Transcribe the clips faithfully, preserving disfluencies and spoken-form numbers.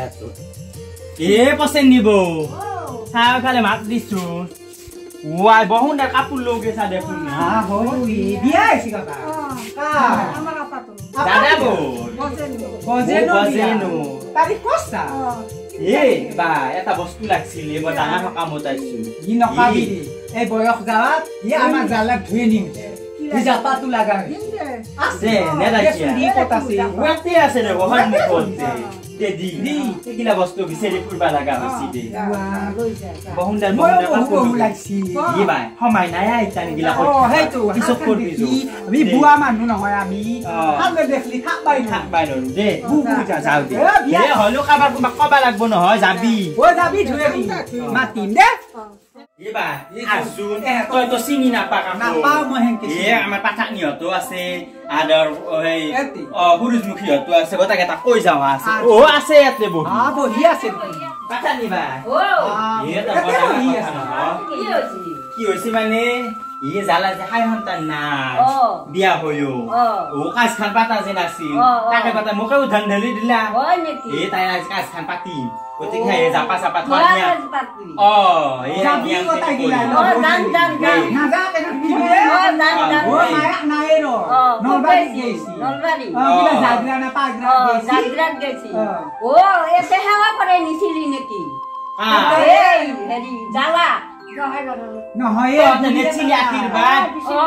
এ পছেন নিব চাহ খালে মাত দিছো ওয়াই বহুন কাপোৰ লগে চা দেখোন হা হো বিয়া আইছি কাকা কা আমার আপা তো দাদা বো বজেনো বজেনো বজেনো তারি কসা এ বা এটা বস্তু লাগছিল এবাৰ ডাঙৰ সকামত আইছো ই নকাবি এই বয়স যাওয়াত ই আমাৰ জালাক ধুই নিম ই জাপাটো লাগা আছে নেদাকিয়া দি কতাছি ওয়াতে আছে রে বহন মুখতে তে দি দি কিলা বস্তু বিচাৰি ফুৰবা লাগা হৈছে দে বহুনদাৰ মই বহুনদাৰ বহু কাপোৰ লাগছি ই বাই সমাই নাই আইতানি গিলা অ হেতু কিছত কৰিছো আমি বুৱা মানুহ নহয় আমি হালে দেখলি থাক বাই থাক বাই নৰু দে বুবু যা যাও দে এ বিয়া এ হলো কাবাৰ কোনবা কবা লাগব নহয় যাবি ও যাবি ধুই নি মাতিম দে ইবা আসুন তই তো চিনি নাপা কাকো নাপাও মই হেনকে এ আমাৰ পাঠাক নিহতো আছে আদৰ হেই এতি অ পুৰুষমুখী হতো আছে গোটাকে তা কৈ যাও আছে ও আছে এতে বহি আ বহি আছে পাঠা নিবা ও এ তা বহি আছে কি হইছি কি হইছে মানে ই জালা যে হাই হন্তান না বিয়া হইও ও কাজ খান পাতা যে নাছিল তাকে পাতা মোকে উধান ধলি দিলা হয় নেকি এ তাই আজ কাজ খান পাতি গতিকে হে জাপা চাপা থনিয়া অ এ যাবি কথা গিলা ও জান জান জান না যা কেন কি ও জান জান ও মায়া নাই रो নলবাড়ি গেছি নলবাড়ি ও গিলা জাগরা না পাগরা ও গেছি জাগরাত গেছি ও এতে হাওয়া করে নিছিলি নাকি আ এই হেৰি জালা নহয় তো আপনি নেছিলি আশীর্বাদ ও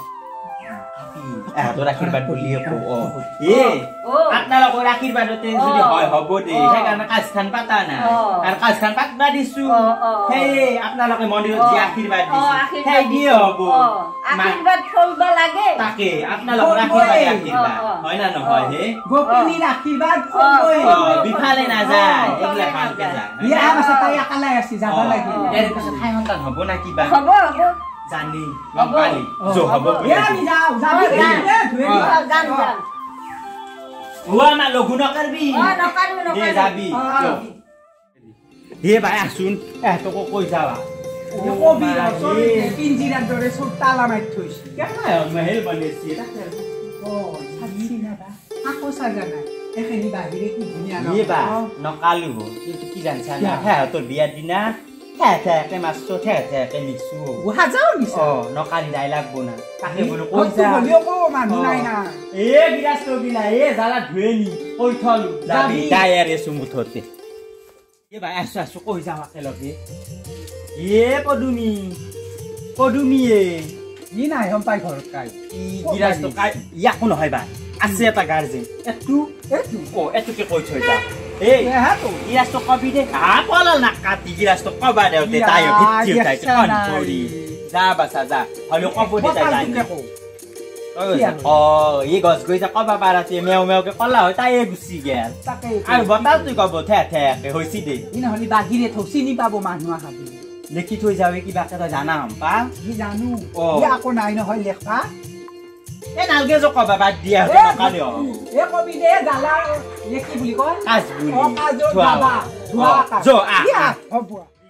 আ তোর আশীর্বাদ বলিয়ে কো ও এ আপনালোকৰ আশীৰ্বাদতে যদি হয় হ'ব দে সেইকাৰণে কাজ খান পাতা না আৰু কাজ খান পাতবা দিছো সেই আপোনালোকে মন্দিৰত যি আশীৰ্বাদ দিছে সেই দিয়ে হ'ব আশীৰ্বাদ ফলব লাগে তাকে আপোনালোকৰ আশীৰ্বাদ আশীৰ্বাদ হয় না নহয় হে গোপিনীৰ আশীৰ্বাদ ফলবই বিফালে নাযায় এইগিলা ভালকে যায় ইয়া আছে তাই একালাই আছে যাব লাগে এর পাছত খাই সন্তান হ'ব না কিবা হ'ব হ'ব জানি গম পালি জো হ'ব এ আমি যাও যাবি রে ধুই গান গান ওয়া না লঘু নকৰবি ও নকাৰো দে নকাৰো যাবি হে ভাই আসুন এতক কই যাবা ও কবি সরি পিঞ্জিরার দরে সব তালা মাই থইছি কেন মহেল বনেছি ও সাজি না বা আকো সাজা না এখানি বাহিরে কি দুনিয়া না হে বা নকালু কিন্তু কি জানছা না হ্যাঁ তোর বিয়ার দিনা হ্যাঁ হ্যাঁ কে মাছটো হ্যাঁ হ্যাঁ কে মিক্সু ও হাজাও নিছে ও নকালি দাই লাগবো না তাকে বলো কই কই যা বলিও কো মানুহ নাই না এ বিরাস তো গিলা এ জালা ধুয়েনি কই থলু যাবি ডায়ারে সুমুথতে এ ভাই আসু আসু কই যাওয়া কেলকে এ পদুমি পদুমি এ ই নাই হম পাই ঘর কাই ই বিরাস তো কাই ইয়াকো নহয় বা আছে এটা গার্জেন এটু এতু ও এটুকে কই থই যা এই এ হাতো গিরাস তো কবি দে আ পলাল না কাটি গিরাস তো কবা দেওতে তাই ভিত্তি তাই কোন করি যা বাসা যা হলো কবো দে তাই জানি ও এই গছ গই যা কবা পারাতে মেও মেও কে কলা হয় তাই গুছি গেল তাকে আর বতাল তুই কব থে থে কে হইছি দে ই নহলি বাহিরে থসি নি পাবো মানুহ আহাবি লেখি থই যাবে কিবা কথা জানা হম পা ই জানো ও। ই আকো নাই নহয় লেখা এ নালগে জ কবা বাদ দিয়া এ নকালে এ কবি দে জালা এ কি বুলি কয় কাজ বুলি ও কাজো যাবা ধোৱা কাজ জো আ ইয়া হ'ব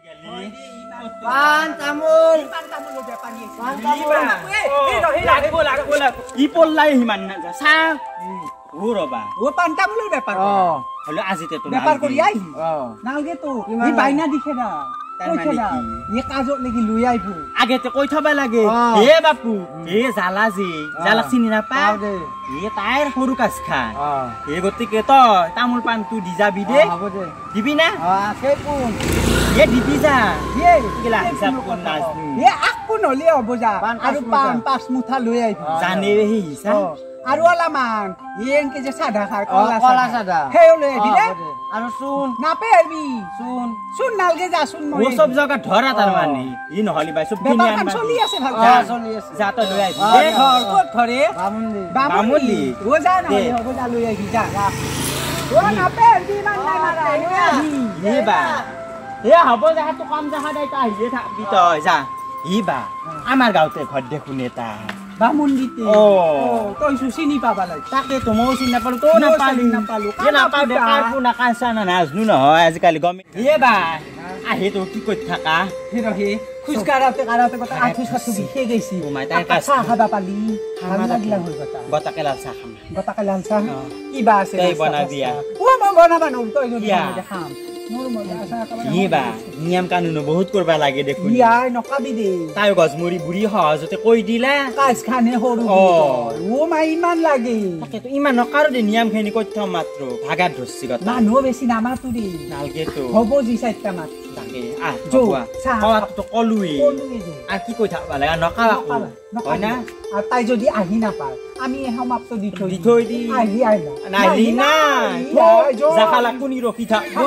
পান তামুল পান তামুল বেপাৰী পান তামুল এই ৰহি লাগব লাগব ই পল্লাই হিমান না চা ও ৰবা ও পান তামুলৰ বেপাৰ অ হলো আজিতে তো বেপাৰ কৰি আই অ নালগে তো ই বাইনা দিখে না তাৰ মানে কি ই কাজত লাগি লৈ আইবো আগেতে কৈ থবা লাগে হে বাপু হে জালা যে জালা চিনি না পা এ তাইৰ সৰু কাজ খায় এই গতিকে তই তামোল পাণটো দি যাবি দে হ'ব দে দিবি না আছে কোন এ দিবি যা এ কিলা হিচাপ কোন নাজনু এ আকো নলে হ'ব যা আৰু পান পাঁচ মুঠা লৈ আইবি জানে হে হিচাপ আৰু অলপমান এনকে যে সাদা খাৰ কলা কলা সাদা সেই লৈ আইবি দে আৰু শুন নাপে আইবি শুন শুন নালগে যা শুন ও সব জায়গা ধৰা তাৰ মানে ই নহলি বাই সব কিনি বেপাৰ আনবা চলি আছে ভাল চলি আছে যা তই লৈ আইবি এ ঘৰ ক'ত ধৰে বামুলি বামুলি ও যা নহলে হ'ব যা লৈ আইবি যা ও নাপে আইবি মান নাই মাৰা লৈ আইবি হে বা এ হ'ব যা তো কম জাহা দাই তা আহিয়ে থাকবি তই যা ই বা আমাৰ গাঁৱতে ঘৰ দেখোন এটা বামুণ গীতে অ তই চিনি পাবা লাগে তাকেতো মই চিনি নাপালো তই নাপালি নাপালো এ নাপাও দে কাৰপো নাকাঁচা না নাজনো নহয় আজিকালি গমে এ বা আহি তো কি কৰি থাকা ৰহি খোজ কাঢ়াতে কাঢ়াতে কথা আঁঠু চাঠু বিষে গৈছি চাহ খাবা পালি ভাল লাগিলা হৈ কথা গতাকে লাল চাহ খাম গতাকে লাল চাহ কিবা আছে তই বনাবি অ মই বনাবা নম তই যদি খাম মোৰ মজা চাহ খাবা ই বা নিয়ম কানুন বহুত কৰবা লাগে দেখোন ইয়াই নকাবি দে তাই গজমুৰি বুঢ়ী সহজতে কৈ দিলা কাজ খানে সৰু ও মাই ইমান লাগে তাকেতো ইমান নকাৰো দে নিয়ম খিনি কৈ থম মাত্ৰ ভাগাত ধৰছি কথা মানুহ বেছি নামাতো দে নালগেতো হ'ব যি চাইটা মাত তাকে আহ যোৱা খোৱাটো কলোৱে আৰু কি কৈ থাকবা লাগে নকাবা হয় না আৰু তাই যদি আহি নাপায় আমি সমাপ্ত দি থৈ দি থৈ দি আহি আহিলা নাহি না জাখালা কোনি ৰখি থাকব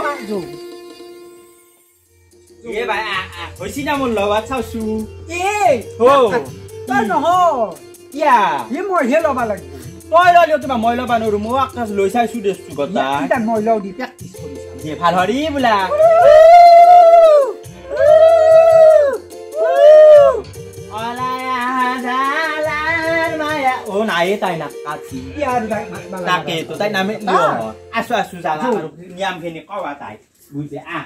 এ ভাই হৈছি না মোৰ লগত চাওছো এ ও তই নহয় কিয়া ই মইহে ল'বা লাগিব তই লৈ লিও তোমাৰ মই ল'বা নোৱাৰো মই আকাশ লৈ চাইছো দেচো কথা এতিয়া মই লওঁ দি প্ৰেক্টিচ কৰিছা যে ভাল হৰি বোলা ও নাই তাই না কাটি তাকে তো তাই নামে লিও আছো আছো জালা আৰু নিয়ম খিনি কবা তাই বুঝে আ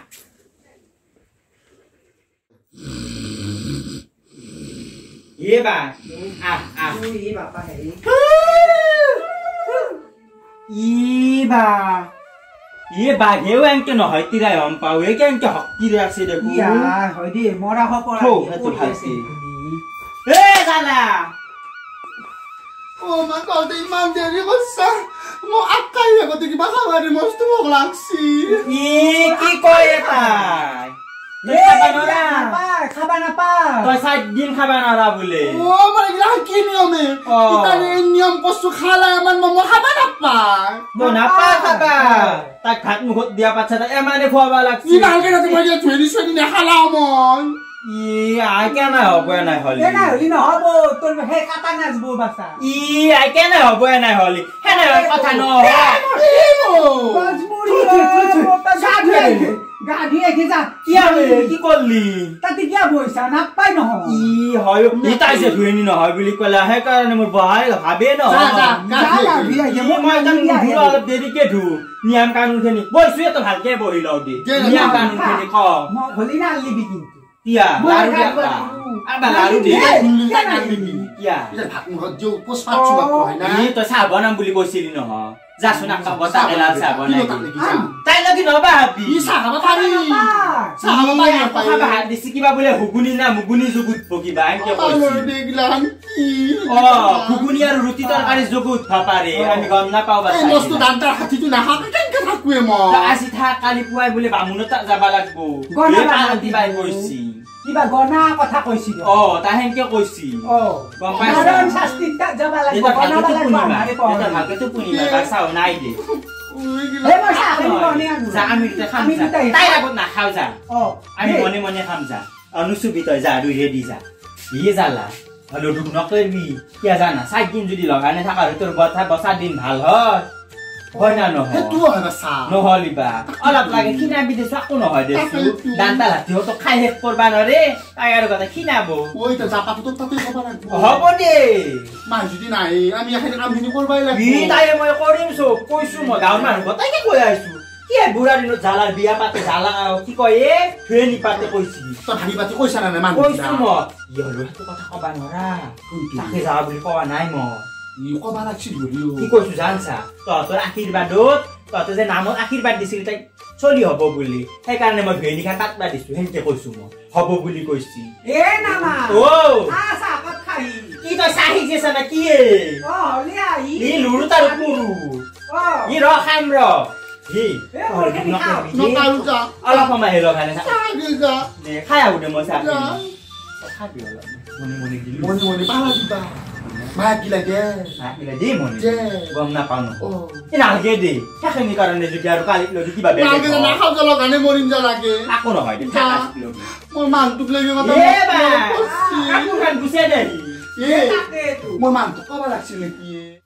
ये बा आ आ ये बापा है ये बा ये बा घेउ एंके न हतिराय हम पाउ ए केंके हक्तिरे आसे देखु या হয় দে মৰা হপৰা हो तो भासी ए गाला ও মা কতে ইমান দেৰি হৈছে মই আকাই আগতে কিবা খাবাৰে মস্ত ভোক লাগছি ই কি কয় তাই এ খাবা খাবা না পা তই সাত দিন খাবা না বলে ও মানে গিলা কি নিয়মে ইতারে নিয়ম কষ্ট খালা মান মম খাবা না পা তো না পা খাবা তাক ভাত মুখত দিয়া পাছা তা এমানে খোৱাবা লাগছি ই ভালকে না তুমি যে থৈ দিছ নি খালা মন ই আই কেনে হ'ব নাই হলি এ না হলি নহব তোৰ হে কাটা নাচবো বাছা ই আই কেনে হ'ব নাই হলি হেনে কথা ন গজমুৰি সাধু গাধি একি যা কি আবে কি করলি তাতে কি বইছা না পাই নহয় ই হয় ই তাই যে ধুইনি নহয় বুলি কলা হে কাৰণে মোৰ বহাই ভাবে ন যা যা যা ভিয়া যে মই মই তাক ধুৰ অলপ দেৰিকে ধু নিয়ম কানুন খিনি বইছুয়ে তো ভালকে বহি লও দি নিয়ম কানুন খিনি ক মই হলি না লিবি কিন্তু কিয়া লাৰু দিয়া আবা লাৰু দি খুলি তাক আনিবি কিয়া ইতা ভাত মুখত যে পোছপাত চুবাত হয় না ই তো চাহ বনাম বুলি কৈছিলি নহয় যা শুনা কা বতা এলা চাহ বনাই কি তাই লাগি নবা হাবি ই চাহ খাবা পাৰি চাহ খাবা পাৰি নাপাই খাবা হাত দিছি কিবা বোলে হুগুনি না মুগুনি জুগুত পকিবা এনকে কৈছি দেগলান কি অ হুগুনি আৰু ৰুটি তৰকাৰী জুগুত ভাপাৰে আমি গম না পাও বাছা এই মস্ত দান্তাৰ হাতিটো নাহা কেনকে থাকুৱে ম আজি থা কালি পুৱাই বোলে বামুনত যাবা লাগবো গনা এই পাৰত দিবাই কৈছি কিবা গনা কথা কৈছিল অ তা হেনকে কৈছি অ গম পাইছ নাৰায়ণ শাস্ত্ৰীত যাব লাগিব এটা গনা ভালকে লাগিব পুনিবা আমাৰে এটা ভালকে তো পুনিবা বাছাও নাই দে হে মই চাহ খাই বনে আনো যা আমি তে খাম আমি যা দুটাই তাই আগত না খাও যা অ আমি মনে মনে খাম যা অনুসুবি তই যা দুই রেডি যা ইয়ে জালা হলো দুক নকরবি কিয়া জানা সাত দিন যদি লগানে থাকা তোর কথা বসা দিন ভাল হয় হয় না নহয় হেতু হয় বাছা নহলিবা অলপ লাগে খিনা বিদে সাকো নহয় দেছু দান্তা লাতি হতো খাই শেষ করবা নরে তাই আর কথা খিনাব ওই তো জাপাটো তো তাতে খাবা লাগব হব দে মা যদি নাই আমি এখানে কামখিনি করবাই লাগব ই তাই মই কৰিম সো কইছো মই গাঁৱৰ মানুহ গতাইকে কৈ আইছো কি বুঢ়া দিনত জালাৰ বিয়া পাতে জালা কি কয় এ ফেনি পাতে কৈছি তো ভাবি পাতি কইছা না মান কৈছো মই ই হলো হেতু কথা কবা নৰা তাকে যাবা বুলি কোৱা নাই মই ই কবা লাগছিল বলিও কি কৈছো জানছা তহঁতৰ আশীৰ্বাদত তহঁতে যে নামত আশীৰ্বাদ দিছিলি তাই চলি হব বুলি সেইকাৰণে মই ভেনি খান পাতবা দিছো সেনকে কৈছো মই হব বুলি কৈছি এ নামা ও আ চাহত খাই কি তই চাহি যেছ না কি এ অ হলি আই ই লুৰু তাৰ পুৰু অ ই ৰ খাম ৰ হি নকালু যা অলপ সময় হেলো খানে চাগে যা নে খাই আহো দে মই চাহ খাবি অলপ মনে মনে দিলো মনে মনে পালা দিবা মা কি লাগে আহিলে দে মনে যে গম নাপাও ন ও ই নালগে দে সেইখিনি কাৰণে যদি আৰু কালি লৈ কিবা বেলেগ লাগে না খাও জলা গানে মৰিম যা লাগে আকো নহয় দে মই মানটোক লাগি কথা এ বা আকো খান গুছে দে এ তাকে তো মই মানটো কবা লাগছিল নেকি